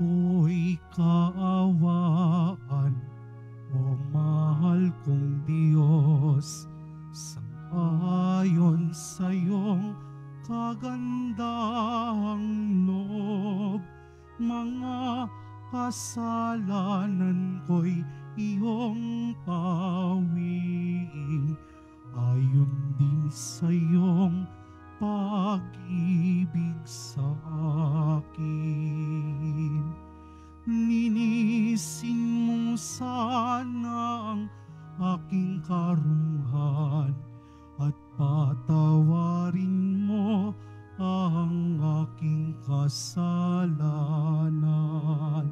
ako'y kaawaan, o mahal kong Diyos, sangayon sa iyong kagandahang loob. Mga kasalanan ko'y iyong pawiin, ayon din sa iyong pag-ibig sa akin. Linisin mo sana ang aking karunungan at patawarin mo ang aking kasalanan.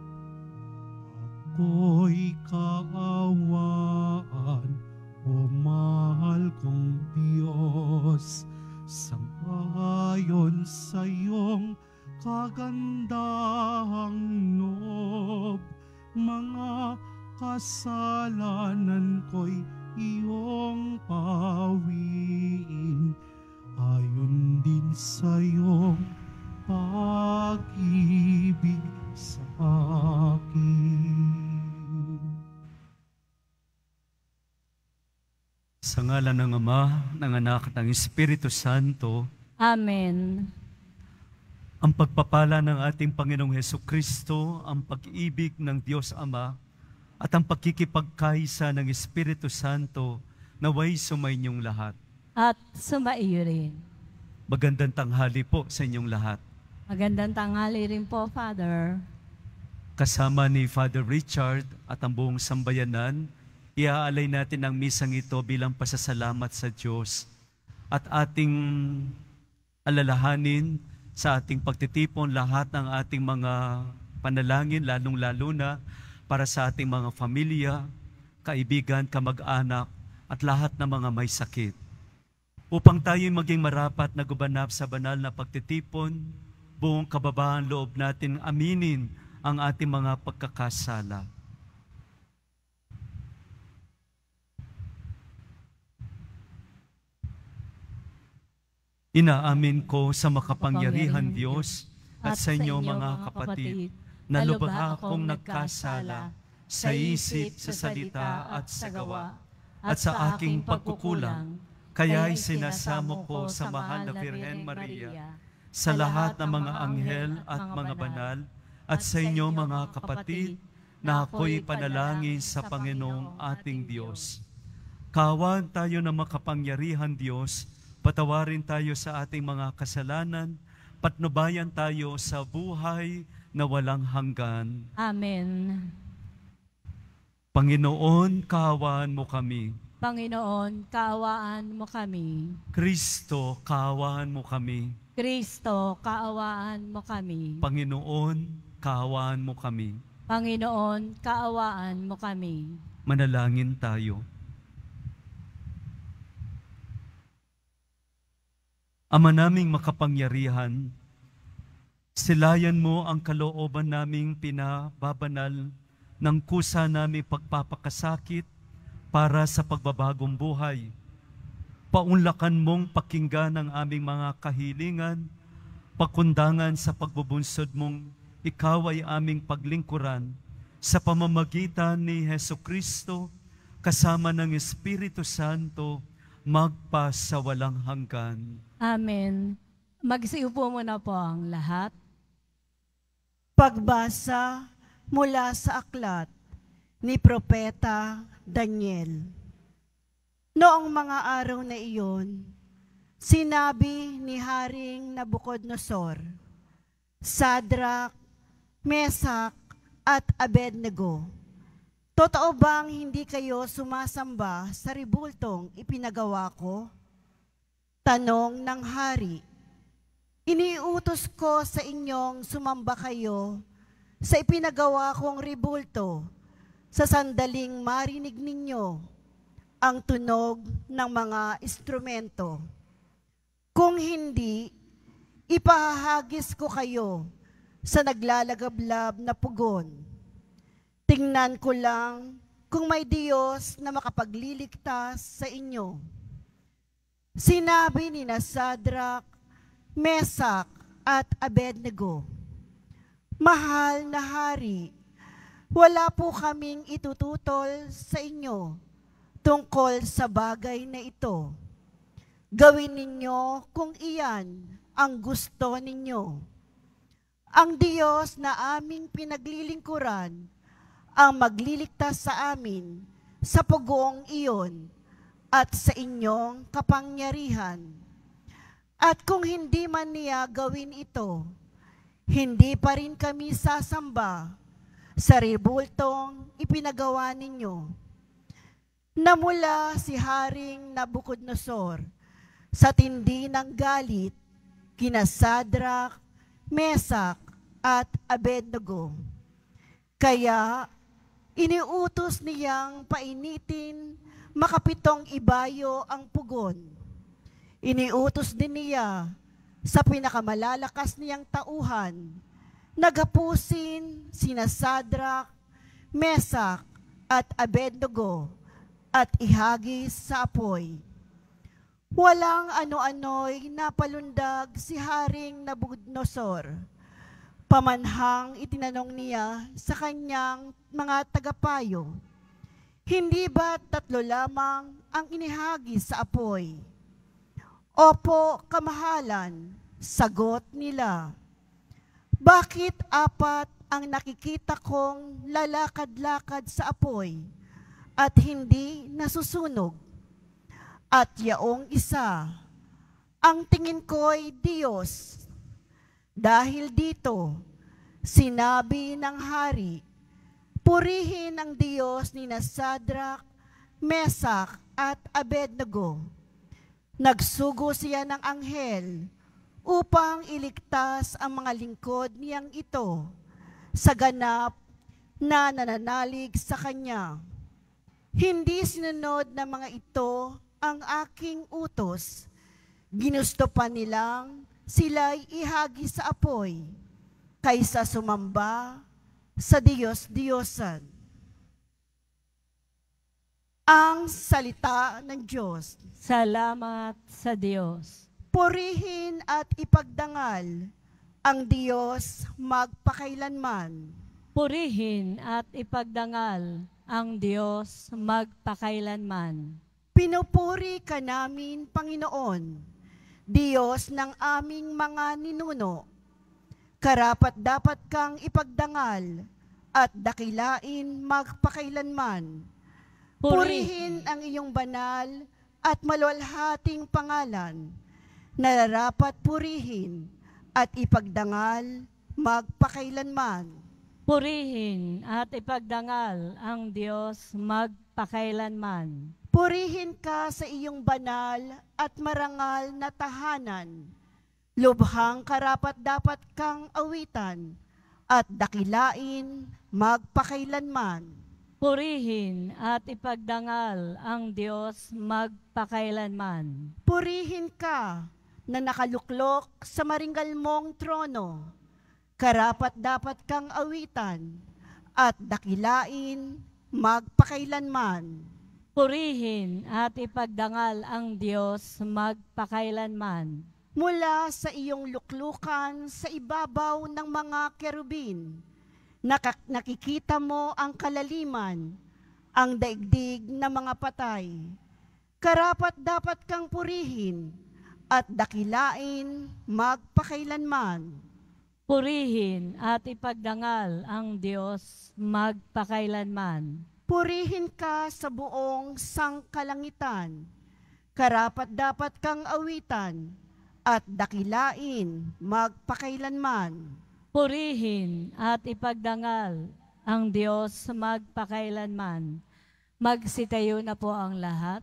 Ako'y kaawaan, o mahal kong Diyos, sangayon sa iyong kagandahang loob. Mga kasalanan ko'y iyong pawiin, ayon din sa iyong pag-ibig sa akin. Sa ngalan ng Ama, ng Anak, at ng Espiritu Santo. Amen. Ang pagpapala ng ating Panginoong Hesukristo, ang pag-ibig ng Diyos Ama, at ang pagkikipagkaisa ng Espiritu Santo, naway sumainyong lahat. At sumaiyo rin. Magandang tanghali po sa inyong lahat. Magandang tanghali rin po, Father. Kasama ni Father Richard at ang buong sambayanan, iaalay natin ang misang ito bilang pasasalamat sa Diyos at ating alalahanin sa ating pagtitipon lahat ng ating mga panalangin, lalong-lalo na para sa ating mga pamilya, kaibigan, kamag-anak at lahat ng mga may sakit. Upang tayo'y maging marapat na gumanap sa banal na pagtitipon, buong kababaan loob natin aminin ang ating mga pagkakasala. Inaamin ko sa makapangyarihan Diyos at sa inyo mga kapatid, na lubha akong nagkasala sa isip, sa salita at sa gawa, at sa aking pagkukulang. Kaya'y sinasamo ko sa mahal na Birhen Maria, sa lahat ng mga anghel at mga banal, at sa inyo mga kapatid, na ako'y panalangin sa Panginoong ating Diyos. Kaawaan tayo ng makapangyarihan Diyos, patawarin tayo sa ating mga kasalanan, patnubayan tayo sa buhay na walang hanggan. Amen. Panginoon, kaawaan mo kami. Panginoon, kaawaan mo kami. Kristo, kaawaan mo kami. Kristo, kaawaan mo kami. Panginoon, kaawaan mo kami. Panginoon, kaawaan mo kami. Manalangin tayo. Ama naming makapangyarihan, silayan mo ang kalooban naming pinababanal ng kusa naming pagpapakasakit para sa pagbabagong buhay. Paunlakan mong pakinggan ang aming mga kahilingan, pakundangan sa pagbubunsod mong ikaw ay aming paglingkuran sa pamamagitan ni Hesukristo kasama ng Espiritu Santo magpa sa walang hanggan. Amen. Magsiupo muna po ang lahat. Pagbasa mula sa aklat ni Propeta Daniel. Noong mga araw na iyon, sinabi ni Haring Nabucodonosor, Sadrach, Mesak at Abednego, totoo bang hindi kayo sumasamba sa ribultong ipinagawa ko? Tanong ng hari. Iniutos ko sa inyong sumamba kayo sa ipinagawa kong ribulto sa sandaling marinig ninyo ang tunog ng mga instrumento. Kung hindi, ipahahagis ko kayo sa naglalagablab na pugon. Tingnan ko lang kung may Diyos na makapagliligtas sa inyo. Sinabi ni Sadrach, Mesak at Abednego, Mahal na Hari, wala po kaming itututol sa inyo tungkol sa bagay na ito. Gawin ninyo kung iyan ang gusto ninyo. Ang Diyos na aming pinaglilingkuran ang magliligtas sa amin sa pugong iyon at sa inyong kapangyarihan. At kung hindi man niya gawin ito, hindi pa rin kami sasamba sa rebultong ipinagawa ninyo. Namula si Haring Nabucodonosor sa tindi ng galit kina Sadrach, Mesak at Abednego. Kaya iniutos niyang painitin makapitong ibayo ang pugon. Iniutos din niya sa pinakamalalakas niyang tauhan, naghapusin sina Sadrach, Mesak at Abednego at ihagis sa apoy. Walang ano-ano'y napalundag si Haring Nabucodonosor. Pamanhang itinanong niya sa kanyang mga tagapayo, "Hindi ba 3 lamang ang inihagis sa apoy?" "Opo, kamahalan," sagot nila. "Bakit 4 ang nakikita kong lalakad-lakad sa apoy at hindi nasusunog? At yaong isa, ang tingin ko'y Diyos." Dahil dito, sinabi ng hari, "Purihin ang Diyos ni Sadrach, Mesak at Abednego." Nagsugo siya ng anghel upang iligtas ang mga lingkod niyang ito sa ganap na nananalig sa kanya. Hindi sinunod ng mga ito ang aking utos. Ginusto pa nilang sila'y ihagis sa apoy kaysa sumamba sa Diyos-Diyosan. Ang salita ng Diyos. Salamat sa Diyos. Purihin at ipagdangal ang Diyos magpakailanman. Purihin at ipagdangal ang Diyos magpakailanman. Pinupuri ka namin, Panginoon, Diyos ng aming mga ninuno. Karapat-dapat kang ipagdangal at dakilain magpakailanman. Purihin ang iyong banal at maluwalhating pangalan, nararapat purihin at ipagdangal magpakailanman. Purihin at ipagdangal ang Diyos magpakailanman. Purihin ka sa iyong banal at marangal na tahanan. Lubhang karapat-dapat kang awitan at dakilain magpakailanman. Purihin at ipagdangal ang Diyos magpakailanman. Purihin ka na nakaluklok sa maringgal mong trono. Karapat-dapat kang awitan at dakilain magpakailanman. Purihin at ipagdangal ang Diyos magpakailanman. Mula sa iyong luklukan sa ibabaw ng mga kerubin, nakikita mo ang kalaliman, ang daigdig na mga patay. Karapat-dapat kang purihin at dakilain magpakailanman. Purihin at ipagdangal ang Diyos magpakailanman. Purihin ka sa buong sangkalangitan. Karapat-dapat kang awitan at dakilain magpakailanman. Purihin at ipagdangal ang Diyos magpakailanman. Magsitayo na po ang lahat.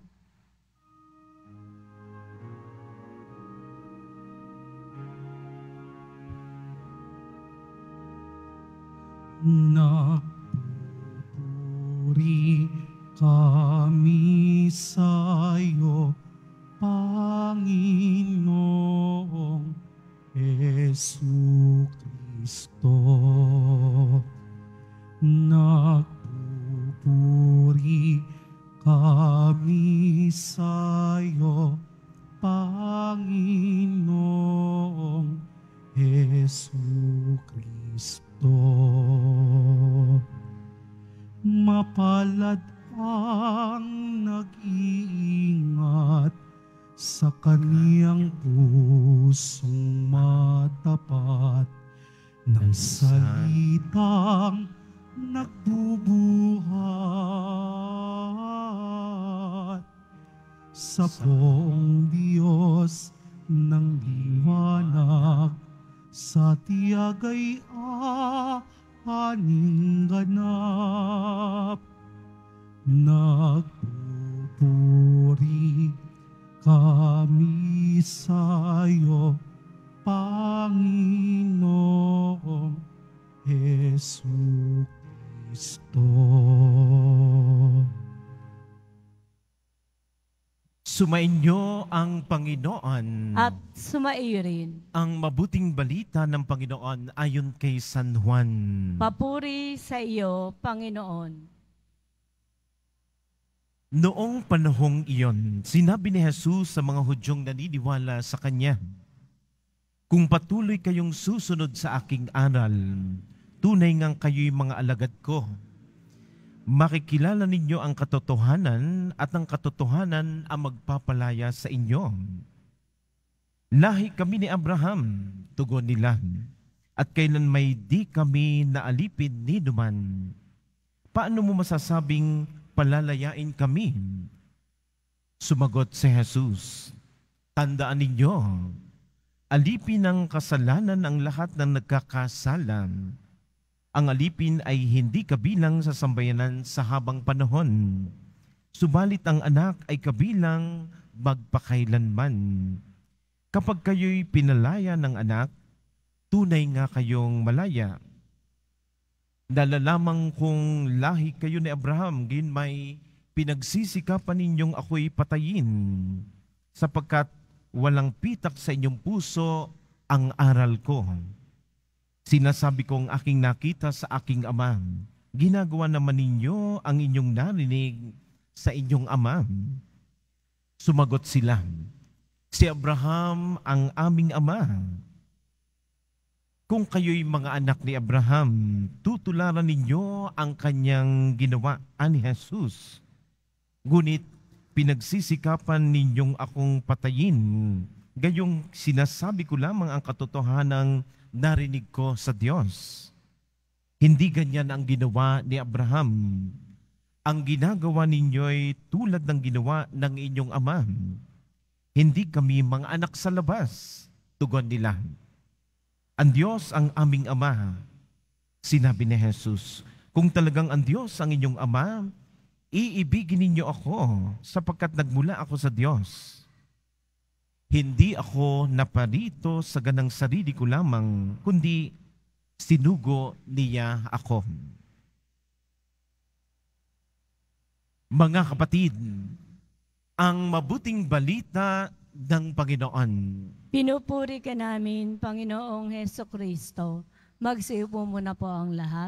Nagpupuri kami sa'yo, Panginoong Jesucristo. Nagpupuri kami sa'yo, Panginoong Jesucristo. ito. Mapalad ang nag-iingat sa kaniyang pusong matapat ng salitang nagbubuhat sa poong Diyos ng liwanag, sa tiyagay aning ganap. Nagpupuri kami sa'yo, Panginoong Hesu Kristo. Sumainyo ang Panginoon At sumaiyo rin. ang mabuting balita ng Panginoon ayon kay San Juan. Papuri sa iyo, Panginoon. Noong panahong iyon, sinabi ni Jesus sa mga Hudyong naniniwala sa Kanya, "Kung patuloy kayong susunod sa aking aral, tunay ngang kayo'y mga alagad ko. Makikilala ninyo ang katotohanan at ang katotohanan ang magpapalaya sa inyo. Lahi kami ni Abraham," tugon nila, "at kailan may di kami naalipin ni duman. Paano mo masasabing palalayain kami?" Sumagot si Jesus, "Tandaan ninyo, alipin ng kasalanan ang lahat ng nagkakasala. Ang alipin ay hindi kabilang sa sambayanan sa habang panahon. Subalit ang anak ay kabilang magpakailanman. Kapag kayo'y pinalaya ng anak, tunay nga kayong malaya. Nalalamang kung lahi kayo ni Abraham, gin may pinagsisikapan ninyong ako'y patayin, sapagkat walang pitak sa inyong puso ang aral ko. Sinasabi kong aking nakita sa aking ama, ginagawa naman ninyo ang inyong narinig sa inyong ama." Sumagot sila, "Si Abraham ang aming ama. Kung kayo'y mga anak ni Abraham, tutularan ninyo ang kanyang ginawa," ani Jesus. "Ngunit pinagsisikapan ninyong akong patayin, gayong sinasabi ko lamang ang katotohanang narinig ko sa Diyos. Hindi ganyan ang ginawa ni Abraham. Ang ginagawa ninyo'y tulad ng ginawa ng inyong ama. Hindi kami mga anak sa labas," tugon nila. "Ang Diyos ang aming ama." Sinabi ni Jesus, "Kung talagang ang Diyos ang inyong ama, iibigin ninyo ako sapagkat nagmula ako sa Diyos. Hindi ako naparito sa ganang sarili ko lamang, kundi sinugo niya ako." Mga kapatid, ang mabuting balita ng Panginoon. Pinupuri ka namin, Panginoong Heso Kristo. Magsiupo muna po ang lahat.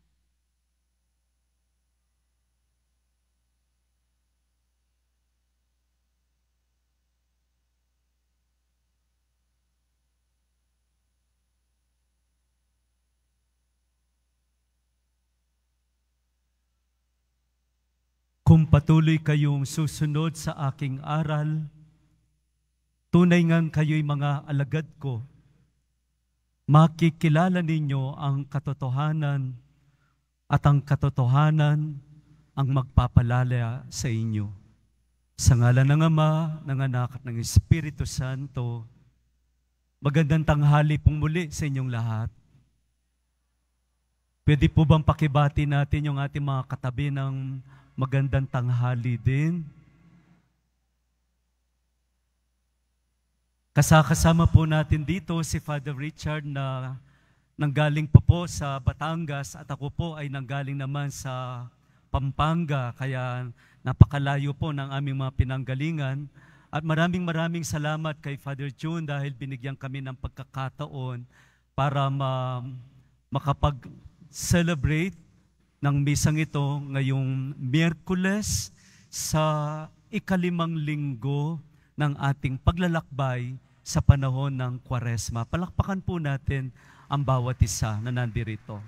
Kung patuloy kayong susunod sa aking aral, tunay ngang kayo'y mga alagad ko. Makikilala ninyo ang katotohanan at ang katotohanan ang magpapalaya sa inyo. Sa ngalan ng Ama, ng Anak at ng Espiritu Santo, magandang tanghali pong muli sa inyong lahat. Pwede po bang pakibati natin yung ating mga katabi ng magandang tanghali din? Kasama po natin dito si Father Richard na nanggaling pa po sa Batangas at ako po ay nanggaling naman sa Pampanga, kaya napakalayo po ng aming mga pinanggalingan. At maraming salamat kay Father June dahil binigyan kami ng pagkakataon para makapag-celebrate ng misang ito ngayong Miyerkules sa ikalimang linggo ng ating paglalakbay sa panahon ng Kwaresma. Palakpakan po natin ang bawat isa na nandirito.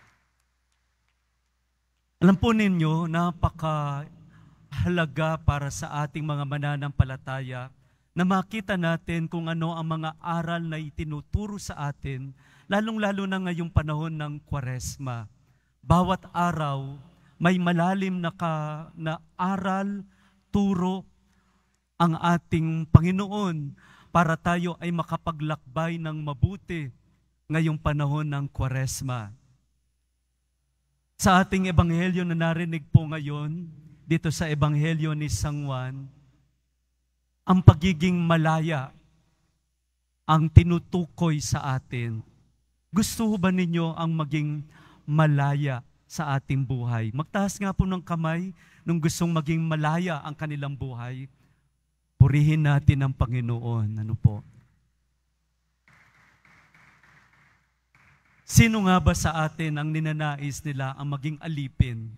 Alam po ninyo, napakahalaga para sa ating mga mananampalataya na makita natin kung ano ang mga aral na itinuturo sa atin, lalong-lalo na ngayong panahon ng Kwaresma. Bawat araw, may malalim na aral, turo ang ating Panginoon para tayo ay makapaglakbay ng mabuti ngayong panahon ng Kwaresma. Sa ating ebanghelyo na narinig po ngayon, dito sa ebanghelyo ni San Juan, ang pagiging malaya ang tinutukoy sa atin. Gusto ba ninyo ang maging malaya sa ating buhay? Magtaas nga po ng kamay nung gustong maging malaya ang kanilang buhay. Purihin natin ang Panginoon. Ano po? Sino nga ba sa atin ang ninanais nila ang maging alipin?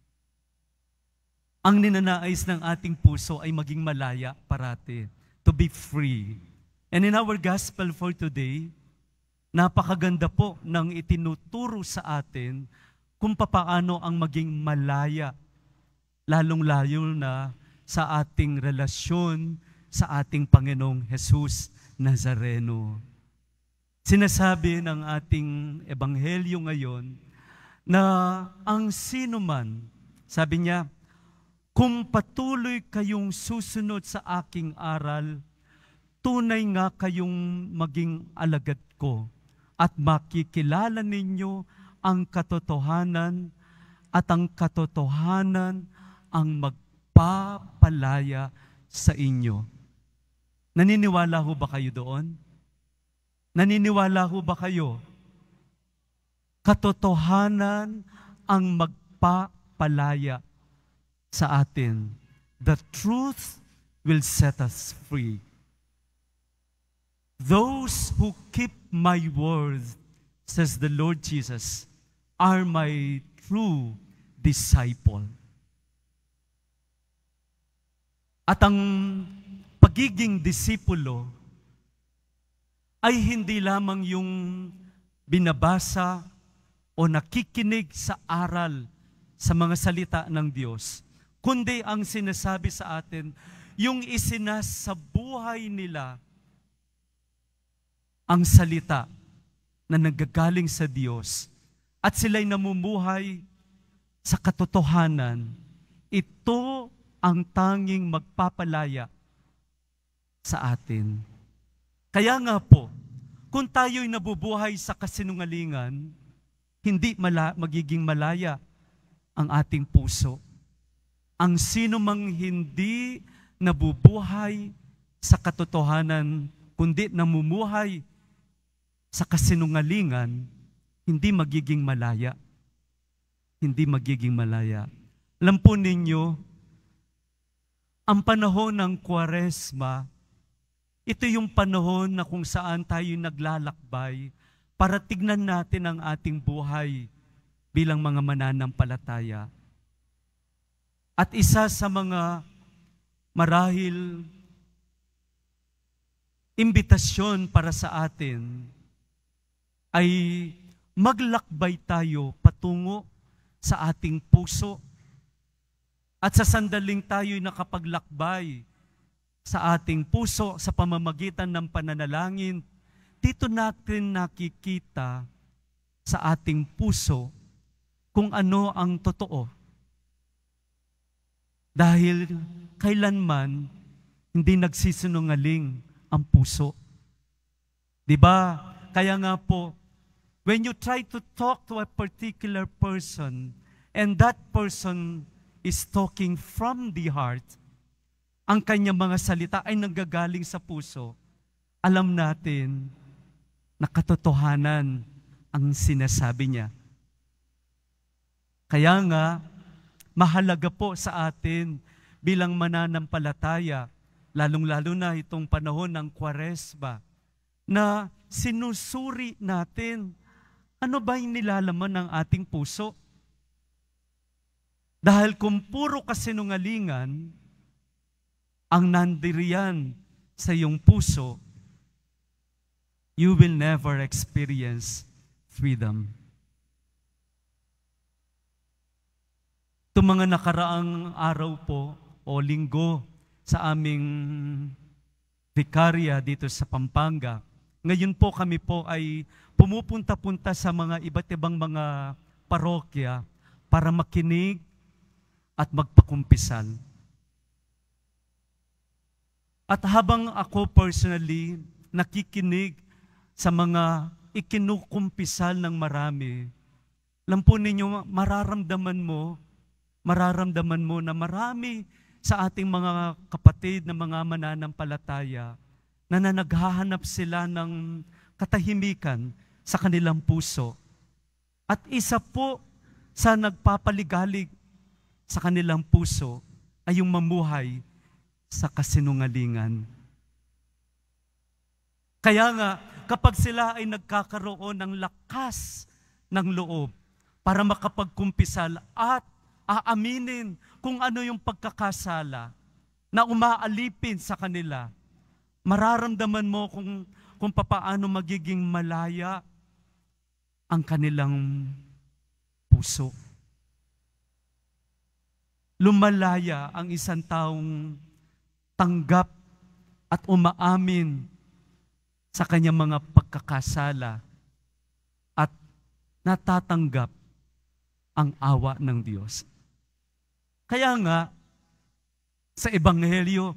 Ang ninanais ng ating puso ay maging malaya parati, to be free. And in our gospel for today, napakaganda po ng itinuturo sa atin kung papaano ang maging malaya, lalong-layo na sa ating relasyon sa ating Panginoong Jesus Nazareno. Sinasabi ng ating ebanghelyo ngayon na ang sino man, sabi niya, kung patuloy kayong susunod sa aking aral, tunay nga kayong maging alagad ko at makikilala ninyo ang katotohanan at ang katotohanan ang magpapalaya sa inyo. Naniniwala ho ba kayo doon? Naniniwala ho ba kayo? Katotohanan ang magpapalaya sa atin. The truth will set us free. Those who keep my word, says the Lord Jesus, are my true disciple. At ang pagiging disipulo ay hindi lamang yung binabasa o nakikinig sa aral sa mga salita ng Diyos, kundi ang sinasabi sa atin, yung isinasabuhay nila ang salita na nanggagaling sa Diyos at sila'y namumuhay sa katotohanan. Ito ang tanging magpapalaya sa atin. Kaya nga po, kung tayo'y nabubuhay sa kasinungalingan, hindi magiging malaya ang ating puso. Ang sino mang hindi nabubuhay sa katotohanan, kundi namumuhay sa kasinungalingan, hindi magiging malaya. Hindi magiging malaya. Alam po ninyo, ang panahon ng Kwaresma, ito yung panahon na kung saan tayo naglalakbay para tignan natin ang ating buhay bilang mga mananampalataya. At isa sa mga marahil imbitasyon para sa atin ay maglakbay tayo patungo sa ating puso. At sa sandaling tayo'y nakapaglakbay sa ating puso sa pamamagitan ng pananalangin, dito natin nakikita sa ating puso kung ano ang totoo. Dahil kailanman hindi nagsisinungaling ang puso. Diba? Kaya nga po, when you try to talk to a particular person and that person is talking from the heart, ang kanyang mga salita ay nanggagaling sa puso, alam natin na katotohanan ang sinasabi niya. Kaya nga, mahalaga po sa atin bilang mananampalataya, lalong-lalo na itong panahon ng Kwaresma, na sinusuri natin ano ba yung nilalaman ng ating puso. Dahil kung puro kasinungalingan ang nandiriyan sa iyong puso, you will never experience freedom. Itong mga nakaraang araw po o linggo sa aming vikarya dito sa Pampanga, ngayon po kami po ay pumupunta-punta sa mga iba't ibang mga parokya para makinig at magpakumpisal. At habang ako personally nakikinig sa mga ikinukumpisal ng marami, alam po ninyo, mararamdaman mo na marami sa ating mga kapatid na mga mananampalataya na naghahanap sila ng katahimikan sa kanilang puso. At isa po sa nagpapaligalig sa kanilang puso ay yung mamuhay sa kasinungalingan. Kaya nga, kapag sila ay nagkakaroon ng lakas ng loob para makapagkumpisal at aaminin kung ano yung pagkakasala na umaalipin sa kanila, mararamdaman mo kung papaano magiging malaya ang kanilang puso. Lumalaya ang isang taong tanggap at umaamin sa kanyang mga pagkakasala at natatanggap ang awa ng Diyos. Kaya nga, sa Ebanghelyo,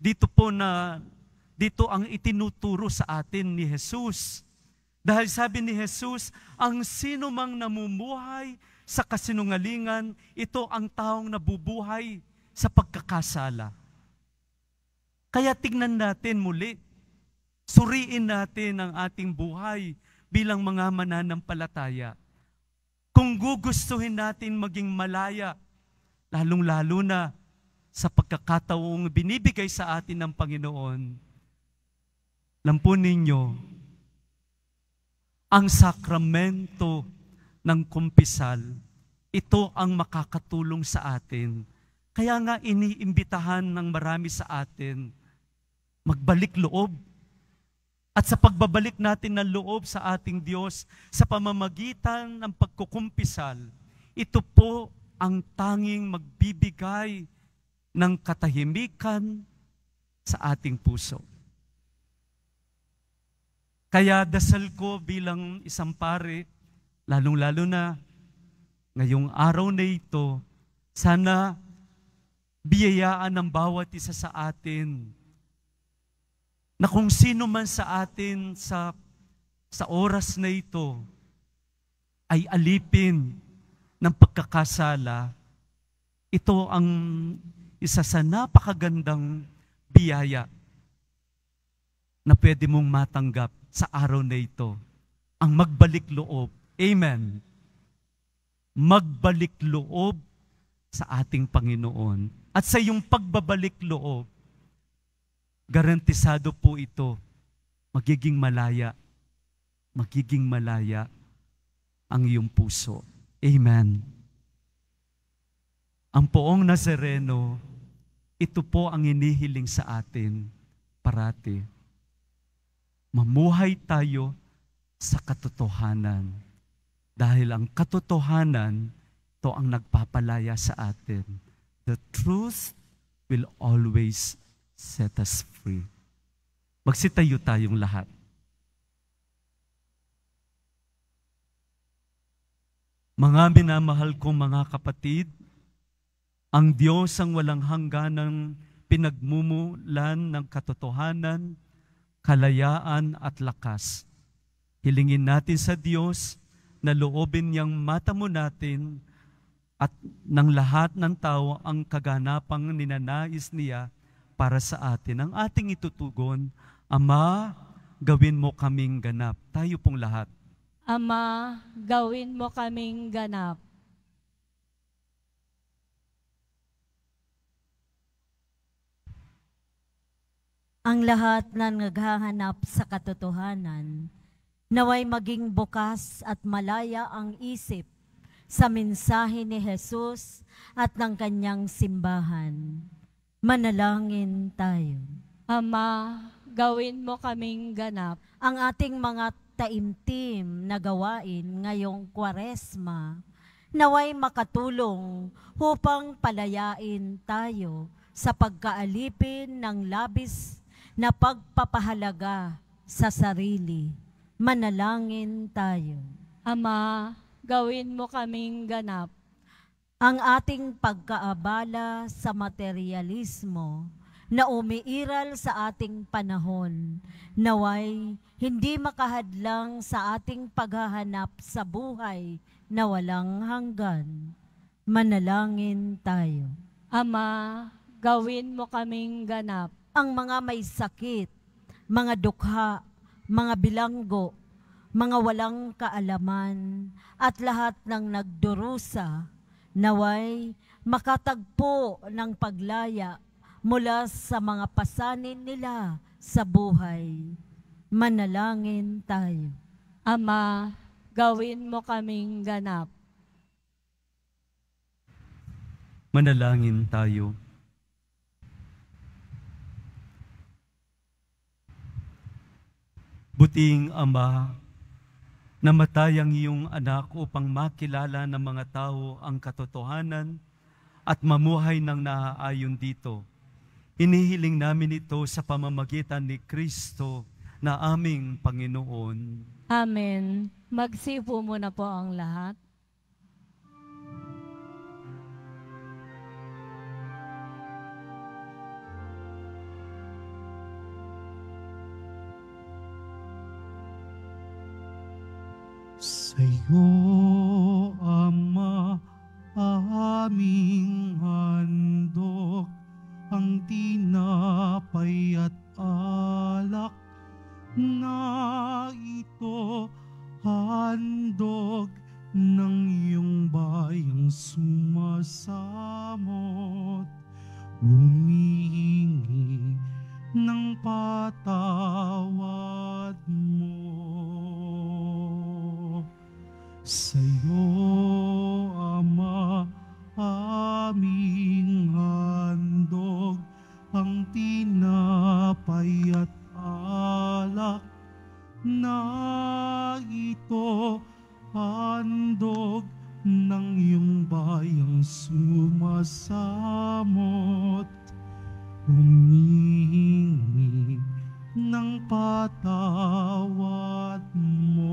dito ang itinuturo sa atin ni Jesus. Dahil sabi ni Jesus, ang sino mang namumuhay sa kasinungalingan, ito ang taong nabubuhay sa pagkakasala. Kaya tignan natin muli, suriin natin ang ating buhay bilang mga mananampalataya. Kung gugustuhin natin maging malaya, lalong-lalo na sa pagkakataong binibigay sa atin ng Panginoon, lampunin ninyo, ang sakramento ng kumpisal, ito ang makakatulong sa atin. Kaya nga iniimbitahan ng marami sa atin, magbalik loob. At sa pagbabalik natin ng loob sa ating Diyos, sa pamamagitan ng pagkukumpisal, ito po ang tanging magbibigay ng katahimikan sa ating puso. Kaya dasal ko bilang isang pare, lalong-lalo na ngayong araw na ito, sana biyayaan ng bawat isa sa atin na kung sino man sa atin sa oras na ito ay alipin ng pagkakasala, ito ang isa sa napakagandang biyaya na pwede mong matanggap sa araw na ito, ang magbalik loob. Amen. Magbalik loob sa ating Panginoon. At sa iyong pagbabalik loob, garantisado po ito, magiging malaya ang iyong puso. Amen. Ang poong Nazareno, ito po ang inihiling sa atin parati. Mamuhay tayo sa katotohanan. Dahil ang katotohanan, ito ang nagpapalaya sa atin. The truth will always set us free. Magsitayo tayong lahat. Mga minamahal kong mga kapatid, ang Diyos ang walang hangganang pinagmumulan ng katotohanan, kalayaan at lakas. Hilingin natin sa Diyos na loobin niyang matamo natin at ng lahat ng tao ang kaganapang ninanais niya para sa atin. Ang ating itutugon, Ama, gawin mo kaming ganap. Tayo pong lahat. Ama, gawin mo kaming ganap. Ang lahat na naghahanap sa katotohanan, naway maging bukas at malaya ang isip sa mensahe ni Jesus at ng kanyang simbahan. Manalangin tayo. Ama, gawin mo kaming ganap. Ang ating mga taimtim na gawain ngayong Kwaresma, naway makatulong upang palayain tayo sa pagkaalipin ng labis na pagpapahalaga sa sarili. Manalangin tayo. Ama, gawin mo kaming ganap. Ang ating pagkaabala sa materialismo na umiiral sa ating panahon, naway hindi makahadlang sa ating paghahanap sa buhay na walang hanggan. Manalangin tayo. Ama, gawin mo kaming ganap. Ang mga may sakit, mga dukha, mga bilanggo, mga walang kaalaman, at lahat ng nagdurusa, naway makatagpo ng paglaya mula sa mga pasanin nila sa buhay. Manalangin tayo. Ama, gawin mo kaming ganap. Manalangin tayo. Buting Ama, namatay ang iyong anak upang makilala ng mga tao ang katotohanan at mamuhay ng naaayon dito. Inihiling namin ito sa pamamagitan ni Kristo na aming Panginoon. Amen. Magsipo muna po ang lahat. Sa'yo, Ama, aming handog ang tinapay at alak na ito, handog ng iyong bayang sumasamot, humihingi ng patawad mo. Sa'yo, Ama, aming handog ang tinapay at alak na ito, handog ng iyong bayang sumasamot, humihingi ng patawad mo.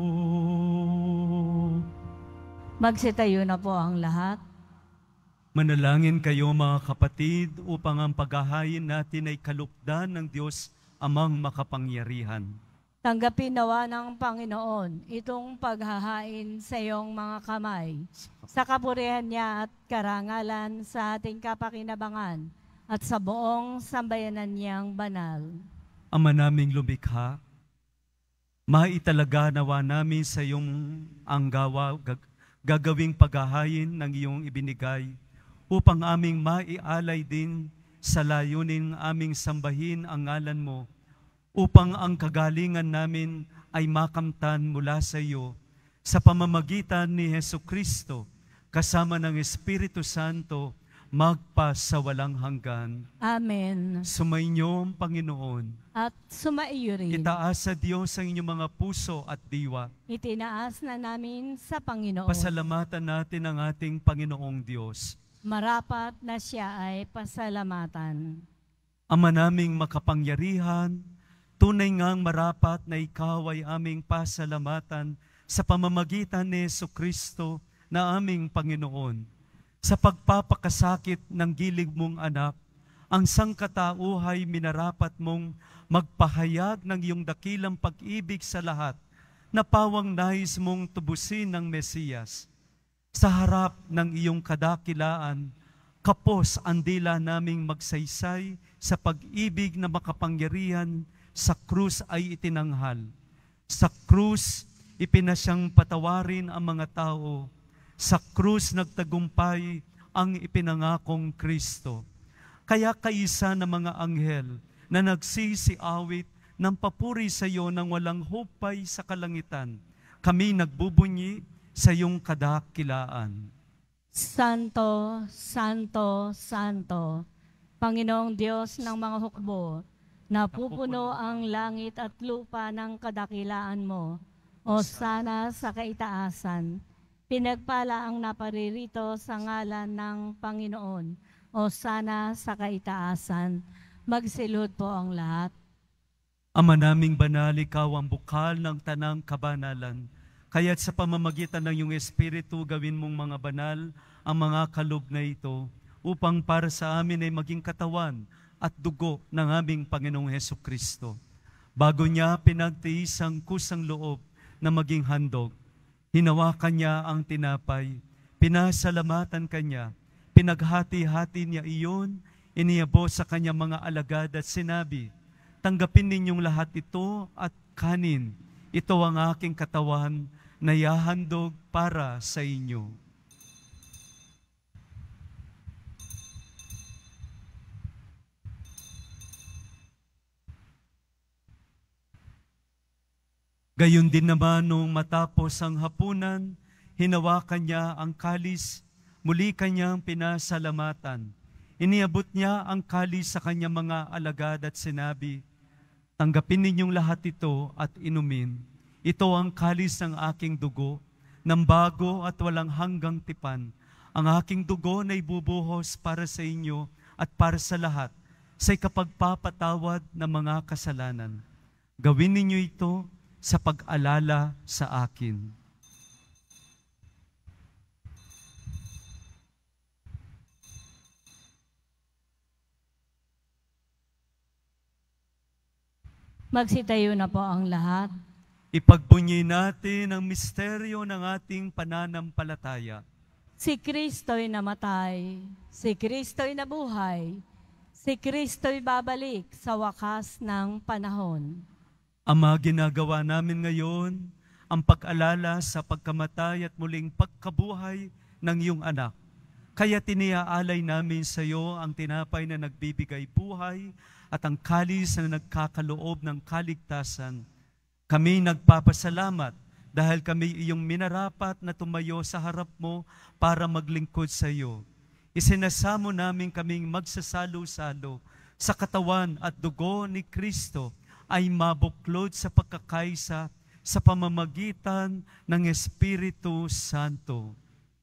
Magsitayo na po ang lahat. Manalangin kayo mga kapatid upang ang paghahain natin ay kalupdan ng Diyos Amang makapangyarihan. Tanggapin nawa ng Panginoon itong paghahain sa iyong mga kamay, sa kapurihan niya at karangalan sa ating kapakinabangan at sa buong sambayanan niyang banal. Ama naming lumikha, maitalaga nawa namin sa iyong gagawing paghahain ng iyong ibinigay upang aming maialay din sa layunin aming sambahin ang ngalan mo, upang ang kagalingan namin ay makamtan mula sa iyo sa pamamagitan ni Jesucristo kasama ng Espiritu Santo magpa sa walang hanggan. Amen. Sumainyo ang Panginoon. At sumaiyo rin. Itaas sa Diyos ang inyong mga puso at diwa. Itinaas na namin sa Panginoon. Pasalamatan natin ang ating Panginoong Diyos. Marapat na siya ay pasalamatan. Ama naming makapangyarihan, tunay ngang marapat na ikaw ay aming pasalamatan sa pamamagitan ni Jesucristo na aming Panginoon. Sa pagpapakasakit ng gilig mong anak, ang sangkatauhay minarapat mong magpahayag ng iyong dakilang pag-ibig sa lahat na pawang nais mong tubusin ng Mesiyas. Sa harap ng iyong kadakilaan, kapos ang dila naming magsaysay sa pag-ibig na makapangyarihan sa krus ay itinanghal. Sa krus, ipinasyang patawarin ang mga tao. Sa krus nagtagumpay ang ipinangakong Kristo. Kaya kaisa ng mga anghel na nagsisiawit ng papuri sa iyo nang walang hupay sa kalangitan, kami nagbubunyi sa iyong kadakilaan. Santo, Santo, Santo, Panginoong Diyos ng mga hukbo, Napupuno ang langit at lupa ng kadakilaan mo. O sana sa kaitaasan. Pinagpala ang naparirito sa ngalan ng Panginoon. O sana sa kaitaasan. Magsilod po ang lahat. Ama naming banal, ikaw ang bukal ng tanang kabanalan. Kaya't sa pamamagitan ng iyong Espiritu, gawin mong mga banal ang mga kaloob na ito upang para sa amin ay maging katawan at dugo ng aming Panginoong Hesukristo. Bago niya pinagtiis ang kusang loob na maging handog, hinawakan niya ang tinapay, pinasalamatan kanya, pinaghati-hati niya iyon, iniyabot sa kanyang mga alagad at sinabi, tanggapin ninyong lahat ito at kanin. Ito ang aking katawan na yahandog para sa inyo. Gayon din naman nung matapos ang hapunan, hinawakan niya ang kalis, muli kanyang pinasalamatan. Iniabot niya ang kalis sa kanyang mga alagad at sinabi, tanggapin ninyong lahat ito at inumin. Ito ang kalis ng aking dugo, ng bago at walang hanggang tipan. Ang aking dugo na ibubuhos para sa inyo at para sa lahat, sa ikapagpapatawad ng mga kasalanan. Gawin ninyo ito sa pag-alala sa akin. Magsitayo na po ang lahat. Ipagbunyi natin ang misteryo ng ating pananampalataya. Si Kristo'y namatay, si Kristo'y nabuhay, si Kristo'y babalik sa wakas ng panahon. Ama, ginagawa namin ngayon ang pag-alala sa pagkamatay at muling pagkabuhay ng iyong anak. Kaya tiniaalay namin sa iyo ang tinapay na nagbibigay buhay at ang kalis na nagkakaloob ng kaligtasan. Kami nagpapasalamat dahil kami iyong minarapat na tumayo sa harap mo para maglingkod sa iyo. Isinasamo namin kaming magsasalo-salo sa katawan at dugo ni Kristo ay mabuklod sa pagkakaisa sa pamamagitan ng Espiritu Santo.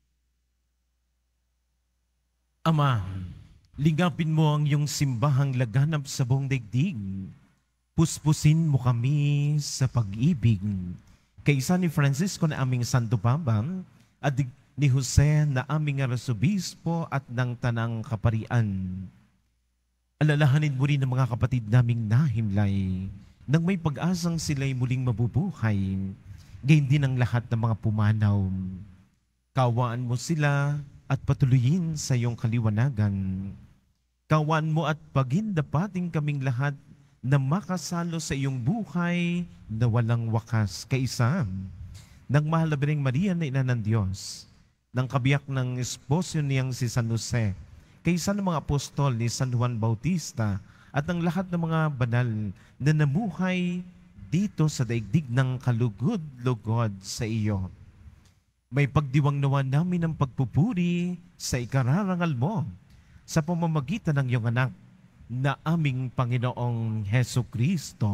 Ama, ligapin mo ang iyong simbahang laganap sa buong daigdig. Puspusin mo kami sa pag-ibig. Kaisa ni Francisco na aming Santo Papa at ni Jose na aming Arsobispo at ng Tanang Kaparian. Alalahanin mo rin ang mga kapatid naming nahimlay nang may pag-asang sila'y muling mabubuhay, gayon din ang lahat ng mga pumanaw. Kawaan mo sila at patuloyin sa iyong kaliwanagan. Kawaan mo at pagindapating kaming lahat na makasalo sa iyong buhay na walang wakas. Kaisa ng mahal na Birheng Maria na Ina ng Diyos, ng kabiyak ng esposo niyang si San Jose, kaysa ng mga apostol ni San Juan Bautista at ang lahat ng mga banal na namuhay dito sa daigdig ng kalugod-lugod sa iyo. May pagdiwang nawa namin ang pagpupuri sa ikararangal mo sa pamamagitan ng iyong anak na aming Panginoong Hesukristo.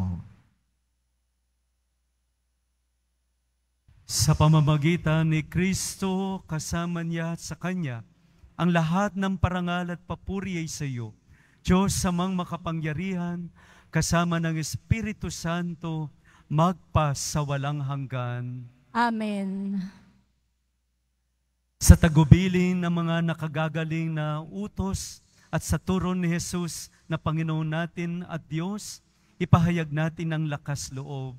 Sa pamamagitan ni Kristo, kasama niya at sa Kanya, ang lahat ng parangal at papuri ay sa iyo, Diyos samang makapangyarihan, kasama ng Espiritu Santo, magpa sa walang hanggan. Amen. Sa tagubilin ng mga nakagagaling na utos at sa turo ni Jesus na Panginoon natin at Diyos, ipahayag natin ang lakas loob.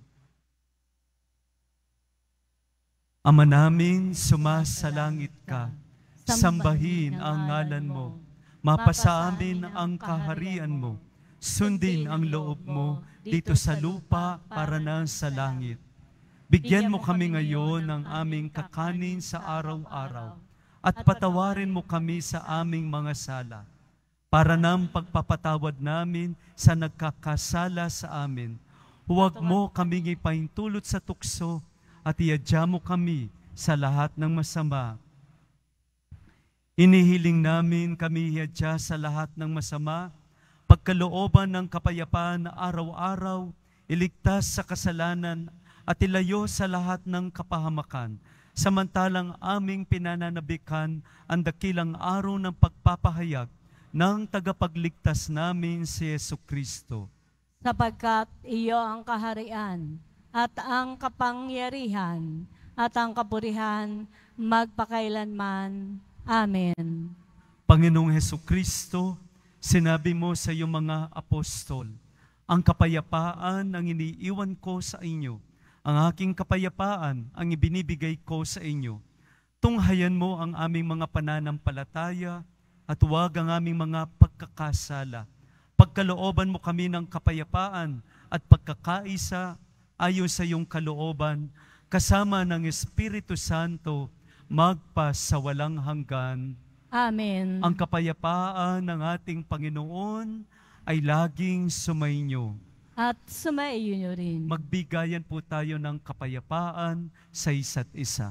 Ama namin, sumasalangit ka. Sambahin ang ngalan mo. Mapasa amin ang kaharian mo. Sundin ang loob mo dito sa lupa para na sa langit. Bigyan mo kami ngayon ng aming kakanin sa araw-araw at patawarin mo kami sa aming mga sala para ng pagpapatawad namin sa nagkakasala sa amin. Huwag mo kaming ipaintulot sa tukso at iadya mo kami sa lahat ng masama. Inihiling namin kami iadya sa lahat ng masama, pagkalooban ng kapayapaan na araw-araw, iligtas sa kasalanan at ilayo sa lahat ng kapahamakan, samantalang aming pinananabikan ang dakilang araw ng pagpapahayag ng tagapagligtas namin si Jesucristo. Sapagkat iyo ang kaharian at ang kapangyarihan at ang kapurihan magpakailanman. Amen. Panginoong Jesucristo, sinabi mo sa iyong mga apostol, ang kapayapaan ang iniiwan ko sa inyo, ang aking kapayapaan ang ibinibigay ko sa inyo. Tunghayan mo ang aming mga pananampalataya at huwag ang aming mga pagkakasala. Pagkalooban mo kami ng kapayapaan at pagkakaisa ayon sa iyong kalooban, kasama ng Espiritu Santo, magpasawalang hanggan. Amen. Ang kapayapaan ng ating Panginoon ay laging sumainyo. At sumaiyo rin. Magbigayan po tayo ng kapayapaan sa isa't isa.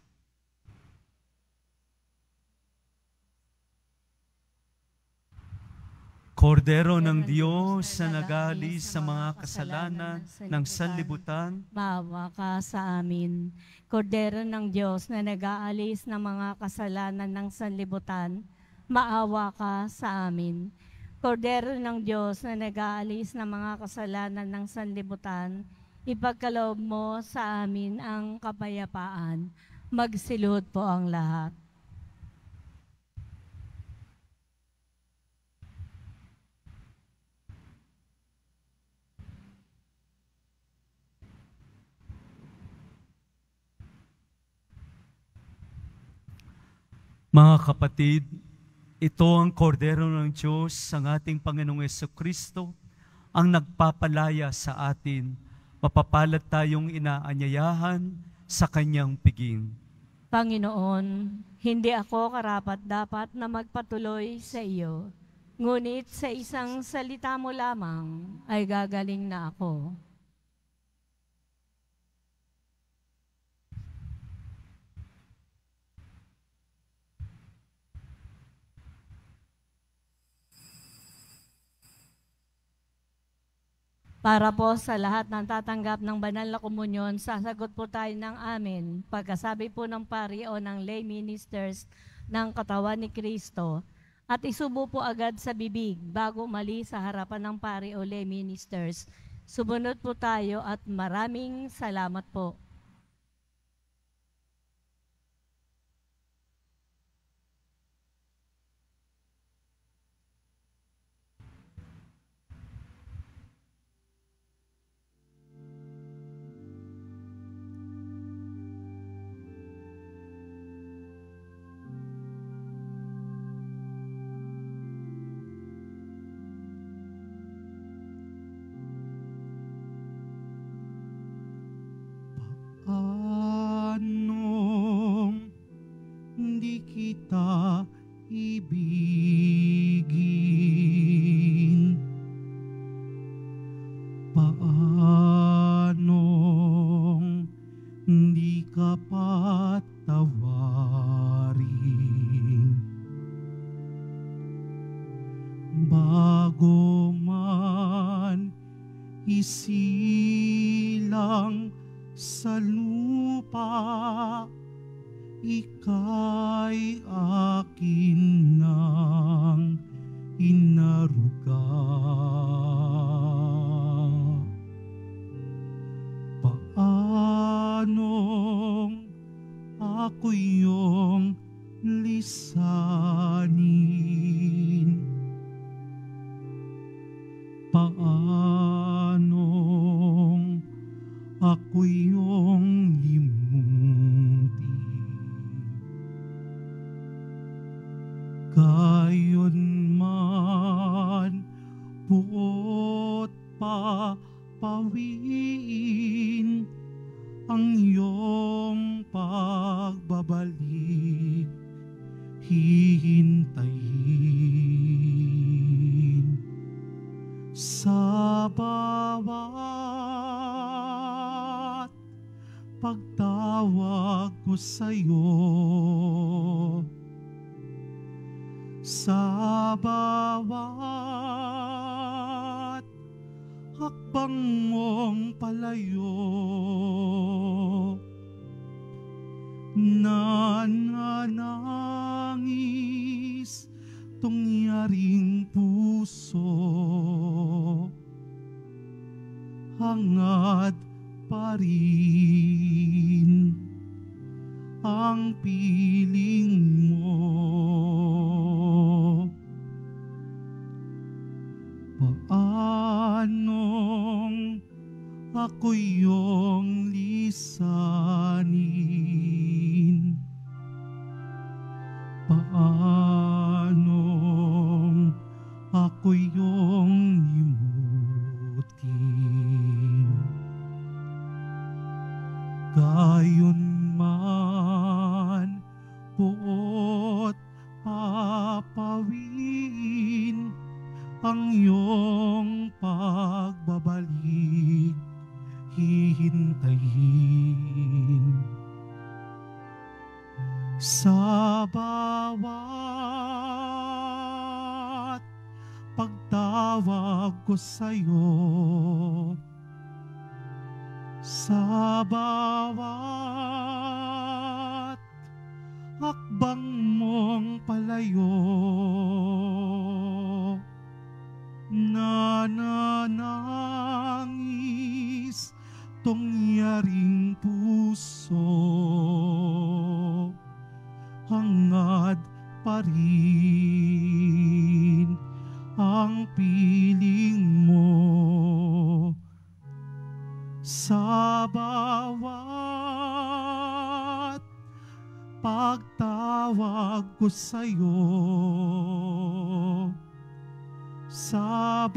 Kordero ng Diyos na nag-aalis sa mga kasalanan ng sanlibutan, Maawa ka sa amin. Kordero ng Diyos na nag-aalis ng mga kasalanan ng sanlibutan, maawa ka sa amin. Kordero ng Diyos na nag-aalis ng mga kasalanan ng sanlibutan, ipagkaloob mo sa amin ang kapayapaan. Magsiluhod po ang lahat. Mga kapatid, ito ang kordero ng Diyos, ang ating Panginoong Jesucristo, ang nagpapalaya sa atin. Mapapalad tayong inaanyayahan sa Kanyang piging. Panginoon, hindi ako karapat-dapat na magpatuloy sa iyo, ngunit sa isang salita mo lamang ay gagaling na ako. Para po sa lahat ng tatanggap ng banal na komunyon, sasagot po tayo ng amen. Pagkasabi po ng pari o ng lay ministers ng katawan ni Kristo, at isubo po agad sa bibig bago mali sa harapan ng pari o lay ministers. Sumunod po tayo at maraming salamat po. Anong di kita ibigin? Paanong di ka patawarin? Bago man isilang sa lupa, ika'y akin nang inaruga. Paanong ako iyong lisanin? Paanong ako iyong limutin? Gayon man buot papawiin ang iyong pagbabalik, hihintayin sa bawat pagtawag ko sa'yo, sa bawat hakbang mong palayo, nananangis tungyaring puso, hangad pa rin ang piling mo. Paanong ako iyong lisanin? Paanong ako iyong limutin? Gayon man buot papawin ang iyong pagbabalik, hihintayin. Sa bawat pagtawag ko sa'yo, sa bawat hakbang mong palayo, nananangis tungyaring puso, hangad pa rin ang piling mo. Sa bawat pagtawag ko sa'yo, sa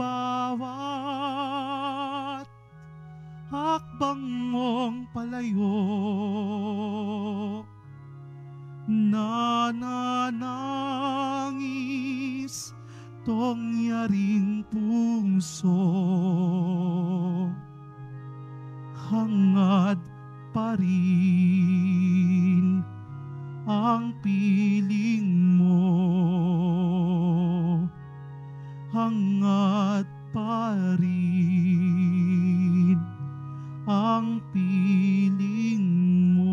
bawat hakbang mong palayo, nananangis tungyaring puso, hangad pa rin ang piling mo, hangad pa rin ang piling mo.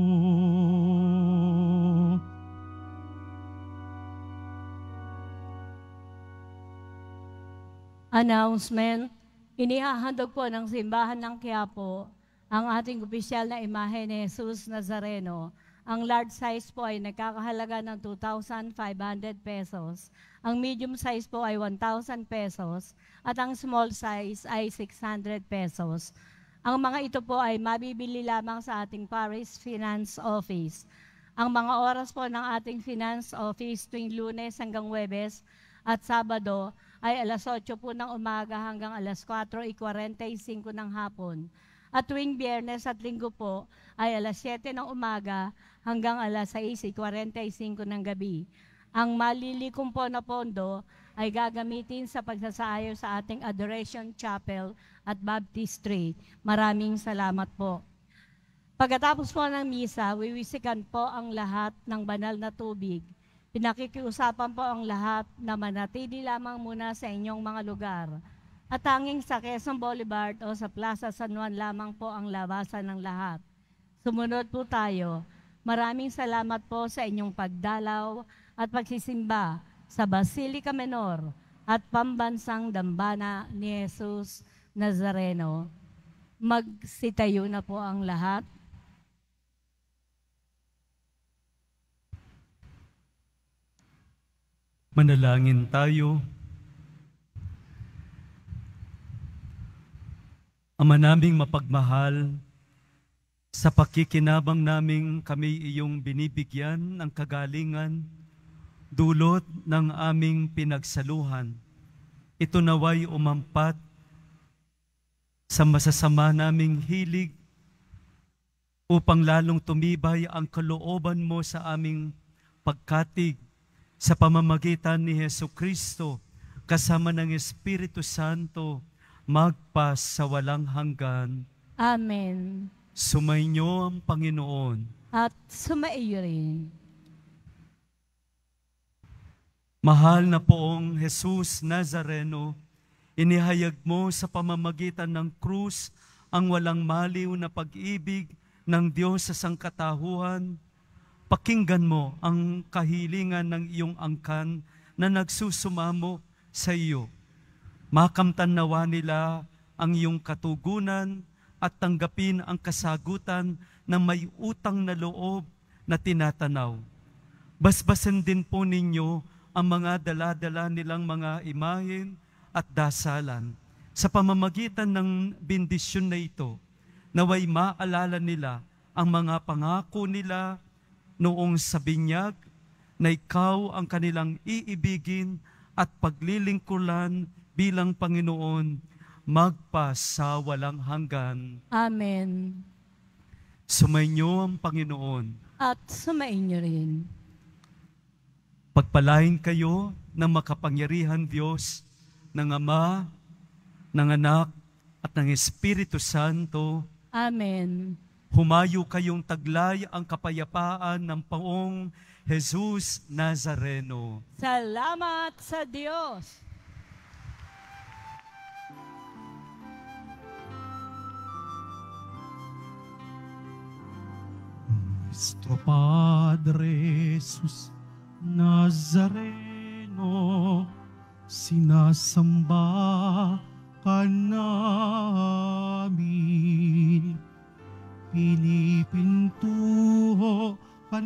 Announcement, inihahandog po ng Simbahan ng Quiapo ang ating opisyal na imahe ni Jesus Nazareno. Ang large size po ay nagkakahalaga ng 2,500 pesos. Ang medium size po ay 1,000 pesos at ang small size ay 600 pesos. Ang mga ito po ay mabibili lamang sa ating Parish Finance Office. Ang mga oras po ng ating Finance Office tuwing Lunes hanggang Huwebes at Sabado ay alas 8 po ng umaga hanggang alas 4:45 ng hapon. At tuwing Biyernes at Linggo po ay alas 7 ng umaga hanggang alas 6:45 ng gabi. Ang malilikom po na pondo ay gagamitin sa pagsasaayos sa ating Adoration Chapel at Baptistry. Maraming salamat po. Pagkatapos po ng misa, wiwisikan po ang lahat ng banal na tubig. Pinakikiusapan po ang lahat na manatili lamang muna sa inyong mga lugar. At tanging sa Quezon Boulevard o sa Plaza San Juan lamang po ang labasan ng lahat. Sumunod po tayo. Maraming salamat po sa inyong pagdalaw at pagsisimba sa Basilica Menor at Pambansang Dambana ni Jesus Nazareno. Magsitayo na po ang lahat. Manalangin tayo. Ama naming mapagmahal, sa pakikinabang naming kami iyong binibigyan ng kagalingan, dulot ng aming pinagsaluhan. Ito naway umampat sa masasama naming hilig upang lalong tumibay ang kalooban mo sa aming pagkatig sa pamamagitan ni Jesucristo kasama ng Espiritu Santo magpas sa walang hanggan. Amen. Sumainyo ang Panginoon. At sumaiyo rin. Mahal na poong Jesus Nazareno, Inihayag mo sa pamamagitan ng krus ang walang maliw na pag-ibig ng Diyos sa sangkatauhan. Pakinggan mo ang kahilingan ng iyong angkan na nagsusumamo sa iyo. Makamtan nawa nila ang iyong katugunan at tanggapin ang kasagutan ng may utang na loob na tinatanaw. Basbasan din po ninyo ang mga dala-dala nilang mga imahen at dasalan. Sa pamamagitan ng bendisyon na ito, naway maalala nila ang mga pangako nila noong sa binyag na ikaw ang kanilang iibigin at paglilingkuran bilang Panginoon magpasawalang hanggan. Amen. Sumainyo ang Panginoon. At sumainyo rin. Pagpalain kayo ng makapangyarihan Diyos, ng Ama, ng Anak, at ng Espiritu Santo. Amen. Humayo kayong taglay ang kapayapaan ng Poong Jesus Nazareno. Salamat sa Diyos. Nuestro Padre Jesus Nazareno, sinasamba ka namin. Pinipintuho ka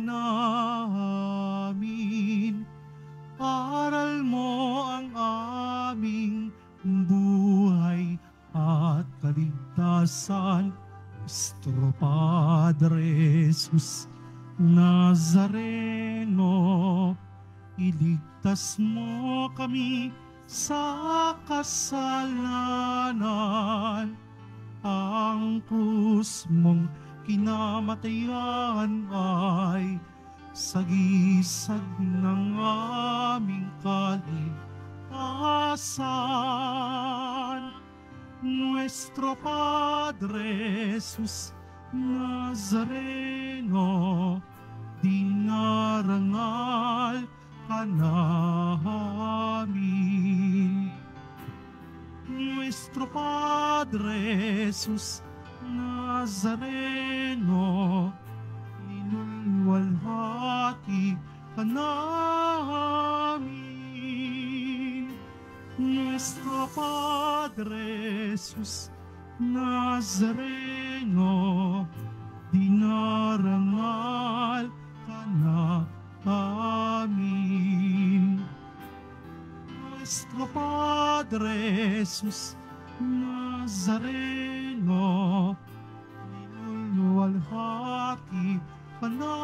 namin. Aral mo ang aming buhay at kaligtasan. Nuestro Padre Jesus Nazareno, iligtas mo kami sa kasalanan. Ang krus mong kinamatayan ay sagisag ng aming kaligtasan. Nuestro Padre Jesus Nazareno, dinarangal ka namin. Nuestro Padre Jesus Nazareno, inulwalhati ka namin. Nuestro Padre Jesus Nazareno, dinarangal ka namin. Nuestro Padre Jesus Nazareno, inulwalhati ka namin.